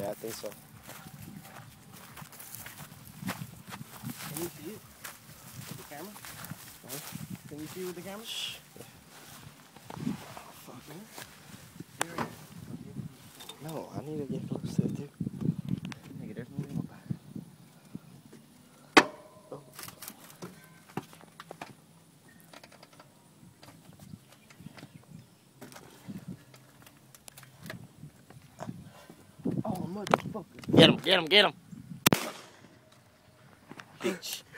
Yeah, I think so. Can you see it with the camera? Can you see it with the camera? Shh. Oh, fuck, man. Here it is. No, I need to get close to it too. Nigga, there's no ammo back. Oh. Oh, motherfucker. Get him, get him, get him. Bitch.